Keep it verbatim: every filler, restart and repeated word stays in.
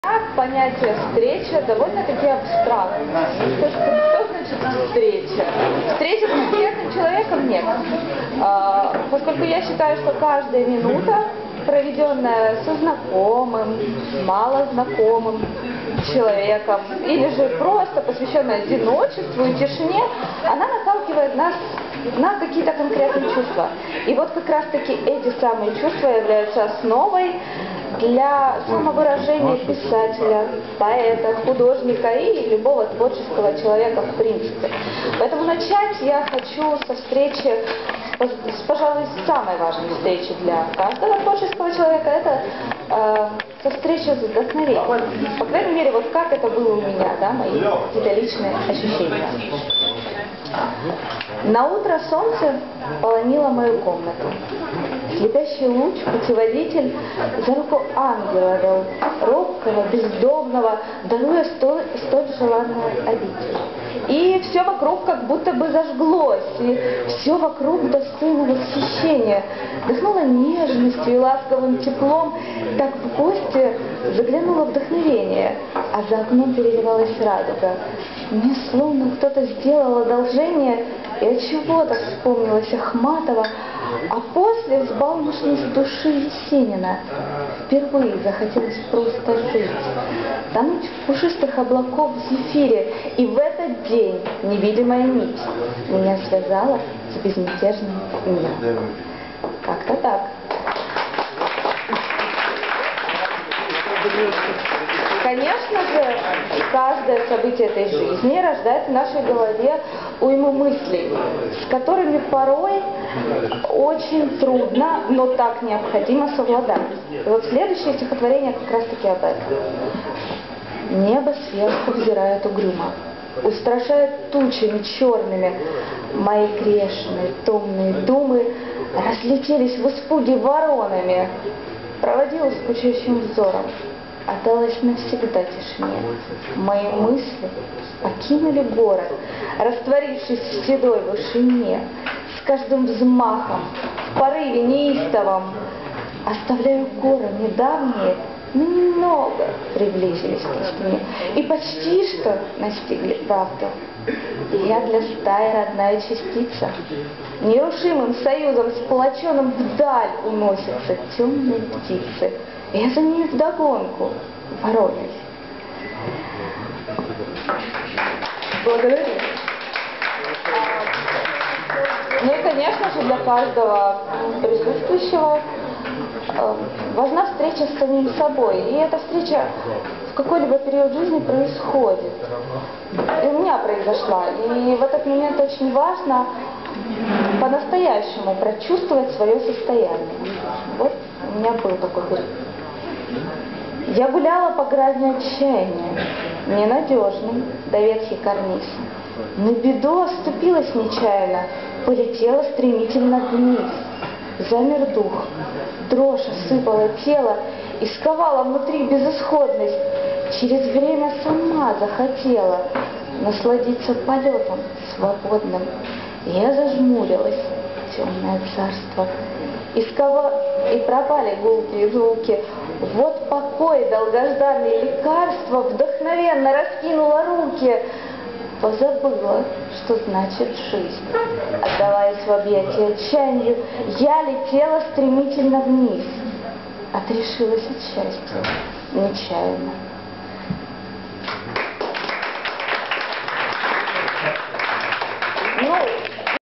Понятие встреча довольно-таки абстрактное. Что, что значит встреча? Встреча с конкретным человеком нет. А, поскольку я считаю, что каждая минута, проведенная со знакомым, малознакомым человеком, или же просто посвященная одиночеству и тишине, она наталкивает нас на какие-то конкретные чувства. И вот как раз-таки эти самые чувства являются основой для самовыражения писателя, поэта, художника и любого творческого человека в принципе. Поэтому начать я хочу со встречи, с, пожалуй, самой важной встречи для каждого творческого человека, это э, со встречи с вдохновением. По крайней мере, вот как это было у меня, да, мои какие-то личные ощущения. На утро солнце полонило мою комнату. Слепящий луч, путеводитель, за руку ангела вел, робкого, бездомного, даруя столь, столь желанную обитель. И все вокруг как будто бы зажглось, и все вокруг достойно восхищения, дыхнуло нежностью и ласковым теплом, так в гости заглянуло вдохновение, а за окном переливалась радуга. Мне словно кто-то сделал одолжение, и от чего-то вспомнилась Ахматова, а после взбалмошность души Есенина. Впервые захотелось просто жить, тонуть в пушистых облаков в зефире, и в этот день невидимая нить меня связала с безмятежным миром. Как-то так. Конечно же, каждое событие этой жизни рождает в нашей голове уйму мыслей, с которыми порой очень трудно, но так необходимо совладать. И вот следующее стихотворение как раз-таки об этом. Небо сверху взирает угрюмо, устрашает тучами черными. Мои грешные, томные думы разлетелись в испуге воронами. Проводила скучающим взором, отдалась навсегда тишине. Мои мысли покинули город, растворившись в седой вышине. С каждым взмахом, в порыве неистовом, оставляю горы недавние, но немного приблизились к истине и почти что настигли правду. Я для стаи родная частица, нерушимым союзом сплоченным вдаль уносятся темные птицы. Я за ней вдогонку воронюсь. Благодарю. Ну и, конечно же, для каждого присутствующего важна встреча с самим собой. И эта встреча в какой-либо период жизни происходит. И у меня произошла. И в этот момент очень важно по-настоящему прочувствовать свое состояние. Вот у меня был такой период. Я гуляла по грани отчаяния, ненадежным, да ветхий карниз. На беду оступилась нечаянно, полетела стремительно вниз. Замер дух, дрожь осыпала тело и сковала внутри безысходность. Через время сама захотела насладиться полетом свободным. Я зажмурилась, темное царство, и, скова... и пропали гулкие звуки. Вот покой, долгожданное лекарство, вдохновенно раскинула руки. Позабыла, что значит жизнь. Отдаваясь в объятия отчаянию, я летела стремительно вниз. Отрешилась от счастья, нечаянно.